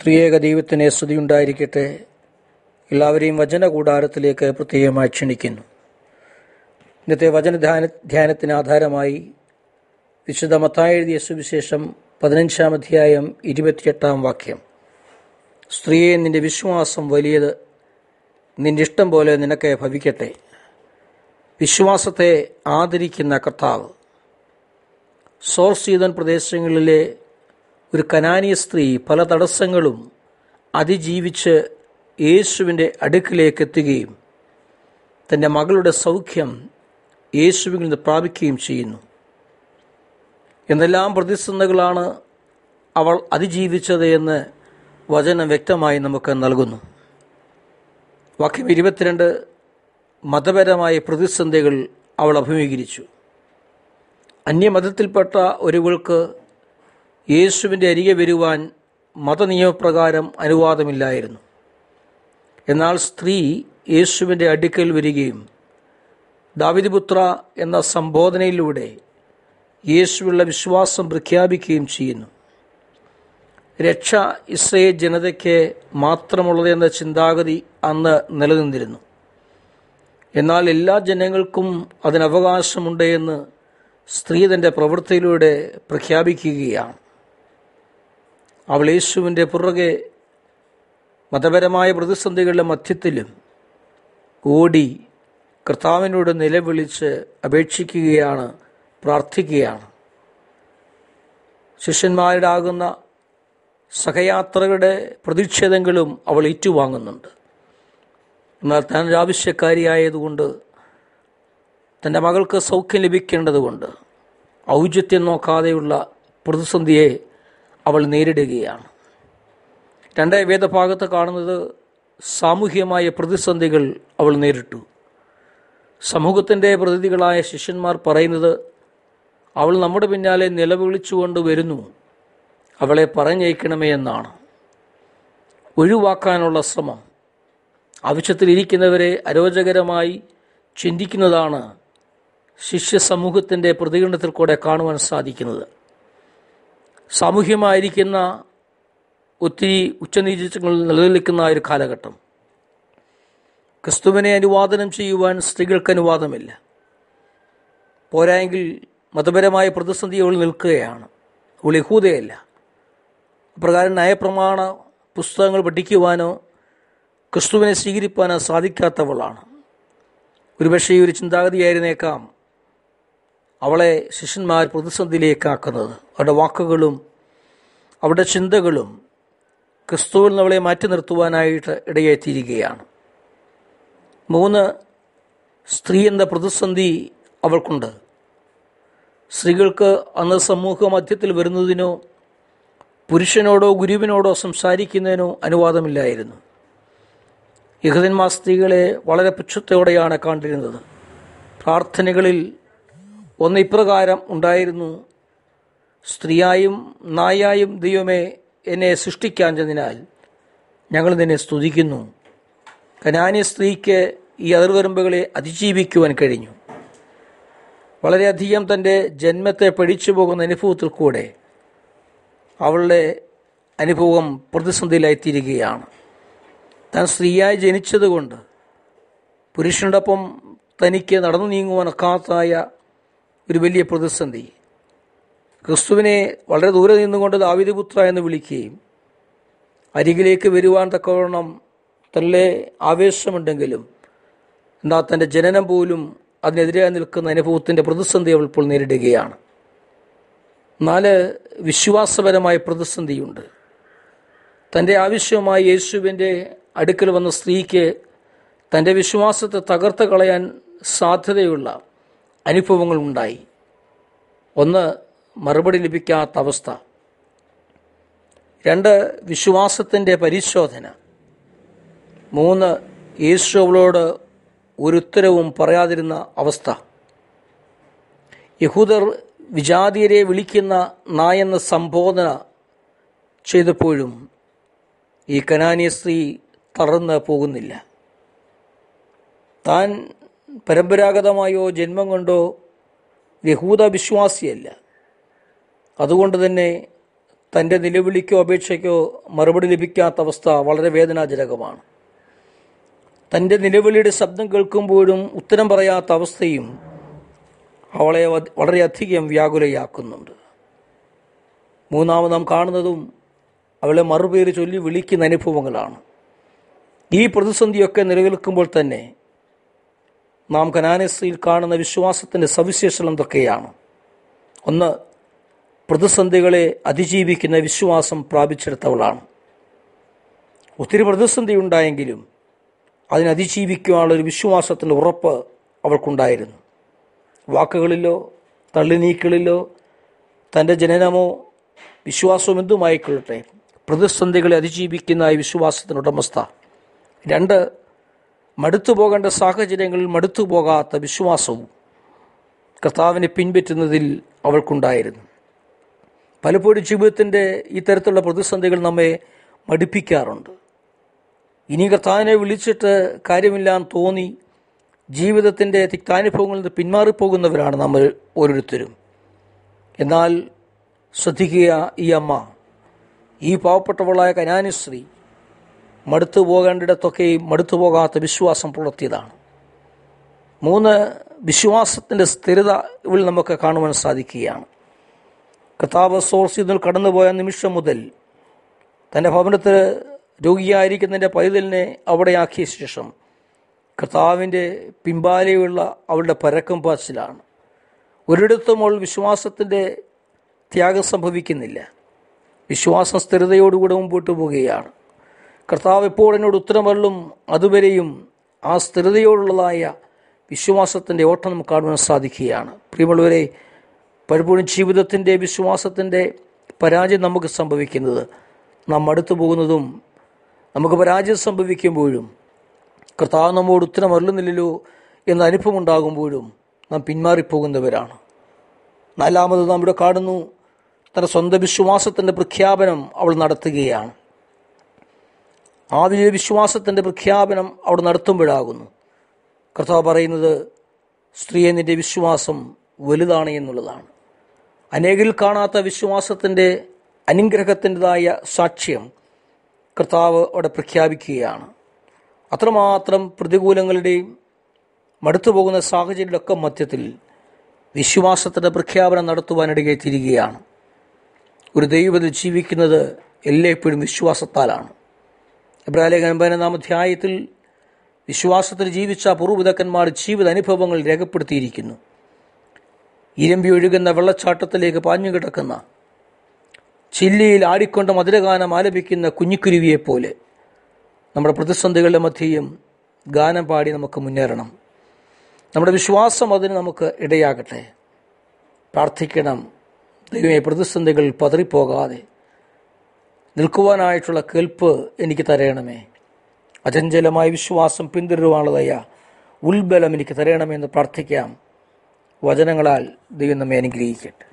ത്രിയേക ദൈവത്തിന് സ്തുതിയുണ്ടായിരിക്കട്ടെ. എല്ലാവരെയും വചന കൂടാരത്തിലേക്ക് പ്രത്യേകമായി ക്ഷണിക്കുന്നു. ഇന്നത്തെ വചന ധ്യാനത്തിന് ആധാരമായി വിശുദ്ധ മത്തായി എഴുതിയ സുവിശേഷം 15-ാം അധ്യായം 28-ാം വാക്യം. സ്ത്രീയെ, നിന്റെ വിശ്വാസം വലിയത്, നിന്റെ ഇഷ്ടം പോലെ നിനക്ക് ഭവിക്കട്ടെ. വിശ്വാസത്തെ ആദരിക്കുന്ന കർത്താവ്. സോർ സീദോൻ പ്രദേശങ്ങളിലെ ഒരു കനാനീയ സ്ത്രീ പല തടസ്സങ്ങളും അതിജീവിച്ച് യേശുവിൻ്റെ അടുക്കിലേക്ക് എത്തുകയും തൻ്റെ മകളുടെ സൗഖ്യം യേശുവിൽ നിന്ന് പ്രാപിക്കുകയും ചെയ്യുന്നു. എന്തെല്ലാം പ്രതിസന്ധികളാണ് അവൾ അതിജീവിച്ചത് എന്ന് വചനം വ്യക്തമായി നമുക്ക് നൽകുന്നു. വാക്യം 22, മതപരമായ പ്രതിസന്ധികൾ അവൾ അഭിമുഖീകരിച്ചു. അന്യമതത്തിൽപ്പെട്ട ഒരുവൾക്ക് യേശുവിൻ്റെ അരികെ വരുവാൻ മതനിയമപ്രകാരം അനുവാദമില്ലായിരുന്നു. എന്നാൽ സ്ത്രീ യേശുവിൻ്റെ അടുക്കൽ വരികയും ദാവീദുപുത്ര എന്ന സംബോധനയിലൂടെ യേശുവിലുള്ള വിശ്വാസം പ്രഖ്യാപിക്കുകയും ചെയ്യുന്നു. രക്ഷ ഇസ്രായേൽ ജനതയ്ക്ക് മാത്രമുള്ളതെന്ന ചിന്താഗതി അന്ന് നിലനിന്നിരുന്നു. എന്നാൽ എല്ലാ ജനങ്ങൾക്കും അതിനവകാശമുണ്ട് എന്ന് സ്ത്രീ തൻ്റെ പ്രവൃത്തിയിലൂടെ പ്രഖ്യാപിക്കുകയാണ്. അവൾ യേശുവിൻ്റെ പുറകെ മതപരമായ പ്രതിസന്ധികളുടെ മധ്യത്തിലും ഓടി കർത്താവിനോട് നിലവിളിച്ച് അപേക്ഷിക്കുകയാണ്, പ്രാർത്ഥിക്കുകയാണ്. ശിഷ്യന്മാരുടെ ആകുന്ന സഹയാത്രകളുടെ പ്രതിഷേധങ്ങളും അവൾ ഏറ്റുവാങ്ങുന്നുണ്ട്. എന്നാൽ താൻ ആവശ്യക്കാരിയായതുകൊണ്ട്, തൻ്റെ മകൾക്ക് സൗഖ്യം ലഭിക്കേണ്ടതുകൊണ്ട് ഔചിത്യം നോക്കാതെയുള്ള പ്രതിസന്ധിയെ അവൾ നേരിടുകയാണ്. രണ്ടാം വേദഭാഗത്ത് കാണുന്നത് സാമൂഹ്യമായ പ്രതിസന്ധികൾ അവൾ നേരിട്ടു. സമൂഹത്തിൻ്റെ പ്രതിനിധികളായ ശിഷ്യന്മാർ പറയുന്നത്, അവൾ നമ്മുടെ പിന്നാലെ നിലവിളിച്ചുകൊണ്ട് വരുന്നു, അവളെ പറഞ്ഞയക്കണമേ എന്നാണ്. ഒഴിവാക്കാനുള്ള ശ്രമം, ആവശ്യത്തിലിരിക്കുന്നവരെ അരോചകരമായി ചിന്തിക്കുന്നതാണ് ശിഷ്യ സമൂഹത്തിൻ്റെ പ്രതികരണത്തിൽ കൂടെ കാണുവാൻ സാധിക്കുന്നത്. സാമൂഹ്യമായിരിക്കുന്ന ഒത്തിരി ഉച്ചനീചങ്ങൾ നിലനിൽക്കുന്ന ഒരു കാലഘട്ടം. ക്രിസ്തുവിനെ അനുവാദനം ചെയ്യുവാൻ സ്ത്രീകൾക്ക് അനുവാദമില്ല. പോരായെങ്കിൽ മതപരമായ പ്രതിസന്ധി അവൾ നിൽക്കുകയാണ്. അവൾ യഹൂദയല്ല. അപ്രകാരം നയപ്രമാണ പുസ്തകങ്ങൾ പഠിക്കുവാനോ ക്രിസ്തുവിനെ സ്വീകരിപ്പാനോ സാധിക്കാത്തവളാണ്. ഒരുപക്ഷെ ഒരു ചിന്താഗതിയായിരുന്നേക്കാം അവളെ ശിഷ്യന്മാർ പ്രതിസന്ധിയിലേക്കാക്കുന്നത്. അവരുടെ വാക്കുകളും അവരുടെ ചിന്തകളും ക്രിസ്തുവിൽ നിന്ന് അവളെ മാറ്റി നിർത്തുവാനായിട്ട് ഇടയായിത്തീരുകയാണ്. 3, സ്ത്രീ എന്ന പ്രതിസന്ധി അവൾക്കുണ്ട്. സ്ത്രീകൾക്ക് അന്ന് സമൂഹ മധ്യത്തിൽ വരുന്നതിനോ പുരുഷനോടോ ഗുരുവിനോടോ സംസാരിക്കുന്നതിനോ അനുവാദമില്ലായിരുന്നു. യഹൂദന്മാർ സ്ത്രീകളെ വളരെ പുച്ഛത്തോടെയാണ് കണ്ടിരുന്നത്. പ്രാർത്ഥനകളിൽ ഒന്ന് ഇപ്രകാരം ഉണ്ടായിരുന്നു: സ്ത്രീയായും നായായും ദൈവമേ എന്നെ സൃഷ്ടിക്കാൻ ചെന്നതിനാൽ ഞങ്ങൾ നിന്നെ സ്തുതിക്കുന്നു. കനാന്യ സ്ത്രീക്ക് ഈ അതിർവരമ്പുകളെ അതിജീവിക്കുവാൻ കഴിഞ്ഞു. വളരെയധികം തൻ്റെ ജന്മത്തെ പഴിച്ചു പോകുന്ന അനുഭവത്തിൽ കൂടെ അവളുടെ അനുഭവം പ്രതിസന്ധിയിലായിത്തീരുകയാണ്. താൻ സ്ത്രീയായി ജനിച്ചതുകൊണ്ട് പുരുഷനോടൊപ്പം തനിക്ക് നടന്നു നീങ്ങുവാനൊക്കാത്തായ ഒരു വലിയ പ്രതിസന്ധി. ക്രിസ്തുവിനെ വളരെ ദൂരെ നിന്നുകൊണ്ട് ദാവീദുപുത്ര എന്ന് വിളിക്കുകയും അരികിലേക്ക് വരുവാൻ തക്കവണ്ണം തൻ്റെ ആവേശമുണ്ടെങ്കിലും എന്നാൽ തൻ്റെ ജനനം പോലും അതിനെതിരായി നിൽക്കുന്ന അനുഭവത്തിൻ്റെ പ്രതിസന്ധി അവൾ ഇപ്പോൾ നേരിടുകയാണ്. 4, വിശ്വാസപരമായ പ്രതിസന്ധിയുണ്ട്. തൻ്റെ ആവശ്യമായി യേശുവിൻ്റെ അടുക്കൽ വന്ന സ്ത്രീക്ക് തൻ്റെ വിശ്വാസത്തെ തകർത്ത് കളയാൻ സാധ്യതയുള്ള അനുഭവങ്ങൾ ഉണ്ടായി. 1, മറുപടി ലഭിക്കാത്ത അവസ്ഥ. 2, വിശ്വാസത്തിൻ്റെ പരിശോധന. 3, യേശു അവളോട് ഒരു ഉത്തരവും പറയാതിരുന്ന അവസ്ഥ. യഹൂദർ വിജാതിയരെ വിളിക്കുന്ന നായെന്ന സംബോധന ചെയ്തപ്പോഴും ഈ കനാന്യ സ്ത്രീ തളർന്ന് പോകുന്നില്ല. താൻ പരമ്പരാഗതമായോ ജന്മം കൊണ്ടോ യഹൂദ വിശ്വാസിയല്ല. അതുകൊണ്ട് തന്നെ തൻ്റെ നിലവിളിക്കോ അപേക്ഷയ്ക്കോ മറുപടി ലഭിക്കാത്ത അവസ്ഥ വളരെ വേദനാജനകമാണ്. തൻ്റെ നിലവിളിയുടെ ശബ്ദം കേൾക്കുമ്പോഴും ഉത്തരം പറയാത്ത അവസ്ഥയും അവളെ വളരെയധികം വ്യാകുലയാക്കുന്നുണ്ട്. മൂന്നാമത് നാം കാണുന്നതും അവളെ മറുപേര് ചൊല്ലി വിളിക്കുന്ന അനുഭവങ്ങളാണ്. ഈ പ്രതിസന്ധിയൊക്കെ നിലനിൽക്കുമ്പോൾ തന്നെ നാം കനാനസ്ത്രീയിൽ കാണുന്ന വിശ്വാസത്തിൻ്റെ സവിശേഷത എന്തൊക്കെയാണ്? ഒന്ന്, പ്രതിസന്ധികളെ അതിജീവിക്കുന്ന വിശ്വാസം പ്രാപിച്ചെടുത്തവളാണ്. ഒത്തിരി പ്രതിസന്ധി ഉണ്ടായെങ്കിലും അതിനതിജീവിക്കുവാനുള്ളൊരു വിശ്വാസത്തിൻ്റെ ഉറപ്പ് അവൾക്കുണ്ടായിരുന്നു. വാക്കുകളിലോ തള്ളിനീക്കളിലോ തൻ്റെ ജനനമോ വിശ്വാസവും എന്തുമായിക്കൊള്ളട്ടെ, പ്രതിസന്ധികളെ അതിജീവിക്കുന്ന ഈ വിശ്വാസത്തിന് ഉടമസ്ഥ. രണ്ട്, മടുത്തു പോകേണ്ട സാഹചര്യങ്ങളിൽ മടുത്തു പോകാത്ത വിശ്വാസവും കർത്താവിനെ പിൻപറ്റുന്നതിൽ അവൾക്കുണ്ടായിരുന്നു. പലപ്പോഴും ജീവിതത്തിൻ്റെ ഈ തരത്തിലുള്ള പ്രതിസന്ധികൾ നമ്മെ മടുപ്പിക്കാറുണ്ട്. ഇനി കർത്താവിനെ വിളിച്ചിട്ട് കാര്യമില്ലാന്ന് തോന്നി ജീവിതത്തിൻ്റെ തിക്താനുഭവങ്ങളിൽ നിന്ന് പിന്മാറിപ്പോകുന്നവരാണ് നമ്മൾ ഓരോരുത്തരും. എന്നാൽ ശ്രദ്ധിക്കുക, ഈ അമ്മ, ഈ പാവപ്പെട്ടവളായ കനാനി സ്ത്രീ മടുത്തു പോകേണ്ടിടത്തൊക്കെയും മടുത്തു പോകാത്ത വിശ്വാസം പുലർത്തിയതാണ്. മൂന്ന്, വിശ്വാസത്തിൻ്റെ സ്ഥിരത ഇവിടെ നമുക്ക് കാണുവാൻ സാധിക്കുകയാണ്. കർത്താവ് സോർസിൽ കടന്നുപോയ നിമിഷം മുതൽ തൻ്റെ ഭവനത്തിൽ രോഗിയായിരിക്കുന്നതിൻ്റെ പൈതലിനെ അവിടെയാക്കിയ ശേഷം കർത്താവിൻ്റെ പിൻപാലെയുള്ള അവളുടെ പരക്കം പാച്ചിലാണ്. ഒരിടത്തും അവൾ വിശ്വാസത്തിൻ്റെ ത്യാഗം സംഭവിക്കുന്നില്ല. വിശ്വാസം സ്ഥിരതയോടുകൂടെ മുമ്പോട്ട് പോവുകയാണ്. കർത്താവ് എപ്പോൾ എന്നോട് ഉത്തരമരുളും അതുവരെയും ആ സ്ഥിരതയോടുള്ളതായ വിശ്വാസത്തിൻ്റെ ഓട്ടം നമുക്ക് കാണുവാൻ സാധിക്കുകയാണ്. പ്രിയമുള്ളവരെ, പലപ്പോഴും ജീവിതത്തിൻ്റെ വിശ്വാസത്തിൻ്റെ പരാജയം നമുക്ക് സംഭവിക്കുന്നത് നാം അടുത്തു പോകുന്നതും നമുക്ക് പരാജയം സംഭവിക്കുമ്പോഴും കർത്താവ് നമ്മോട് ഉത്തരം അരുളുന്നില്ലല്ലോ എന്ന അനുഭവം ഉണ്ടാകുമ്പോഴും നാം പിന്മാറിപ്പോകുന്നവരാണ്. നാലാമത് നാം ഇവിടെ കാണുന്നു, തൻ്റെ സ്വന്തം വിശ്വാസത്തിൻ്റെ പ്രഖ്യാപനം അവൾ നടത്തുകയാണ്. ആ വലിയ വിശ്വാസത്തിൻ്റെ പ്രഖ്യാപനം അവിടെ നടത്തുമ്പോഴാകുന്നു കർത്താവ് പറയുന്നത്, സ്ത്രീയെ, നിന്റെ വിശ്വാസം വലുതാണ് എന്നുള്ളതാണ്. അനേകരിൽ കാണാത്ത വിശ്വാസത്തിൻ്റെ അനുഗ്രഹത്തിൻ്റെതായ സാക്ഷ്യം കർത്താവ് അവിടെ പ്രഖ്യാപിക്കുകയാണ്. അത്രമാത്രം പ്രതികൂലങ്ങളുടെയും മടുത്തു പോകുന്ന സാഹചര്യങ്ങളൊക്കെ മധ്യത്തിൽ വിശ്വാസത്തിൻ്റെ പ്രഖ്യാപനം നടത്തുവാനിടയെ തിരികെയാണ്. ഒരു ദൈവത്തിൽ ജീവിക്കുന്നത് എല്ലായ്പ്പോഴും വിശ്വാസത്താലാണ്. എബ്രായലേഖനം 15-ാം അധ്യായത്തിൽ വിശ്വാസത്തിൽ ജീവിച്ച പൂർവ്വപിതാക്കന്മാർ ജീവിത അനുഭവങ്ങൾ രേഖപ്പെടുത്തിയിരിക്കുന്നു. ഇരമ്പി ഒഴുകുന്ന വെള്ളച്ചാട്ടത്തിലേക്ക് പാഞ്ഞുകിടക്കുന്ന, ചില്ലിയിൽ ആടിക്കൊണ്ട് മധുരഗാനം ആലപിക്കുന്ന കുഞ്ഞിക്കുരുവിയെപ്പോലെ നമ്മുടെ പ്രതിസന്ധികളുടെ മധ്യയും ഗാനം പാടി നമുക്ക് മുന്നേറണം. നമ്മുടെ വിശ്വാസം അതിന് നമുക്ക് ഇടയാകട്ടെ. പ്രാർത്ഥിക്കണം, ദൈവമേ, പ്രതിസന്ധികൾ പതറിപ്പോകാതെ നിൽക്കുവാനായിട്ടുള്ള കേൾപ്പ് എനിക്ക് തരയണമേ. അചഞ്ചലമായ വിശ്വാസം പിന്തുടരുവാനുള്ളതായ ഉൾബലം എനിക്ക് തരയണമെന്ന് പ്രാർത്ഥിക്കാം. വചനങ്ങളാൽ ദൈവം നമ്മെ അനുഗ്രഹിക്കട്ടെ.